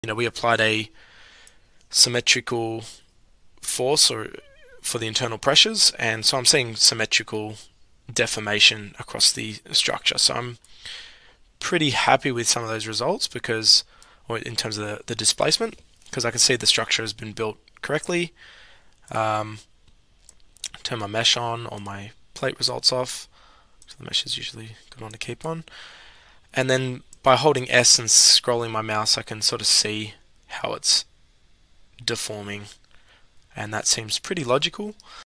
we applied a symmetrical force for the internal pressures, and so I'm seeing symmetrical deformation across the structure. So I'm pretty happy with some of those results or in terms of the displacement, because I can see the structure has been built correctly. Turn my mesh on, all my plate results off. So the mesh is usually a good one to keep on. And then by holding S and scrolling my mouse, I can sort of see how it's deforming, and that seems pretty logical.